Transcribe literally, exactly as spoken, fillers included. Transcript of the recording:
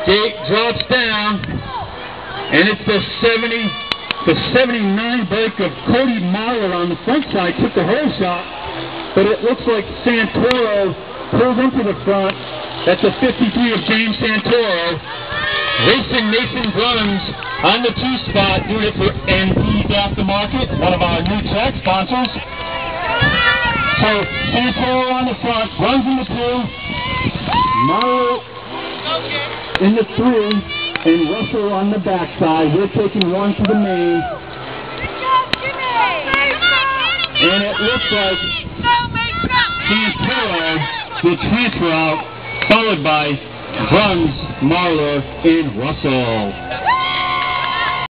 Jake drops down, and it's the seventy, the seventy-nine break of Cody Marler on the front side. Took the whole shot, but it looks like Santoro pulled into the front. That's a fifty-three of James Santoro. Racing Mason Bruns on the two spot, doing it for N P Aftermarket, one of our new track sponsors. So Santoro on the front, runs in the two, Marler in the three, and Russell on the backside. We're taking one to the main. And it looks like Santoro will transfer out, followed by Bruns, Marler, and Russell.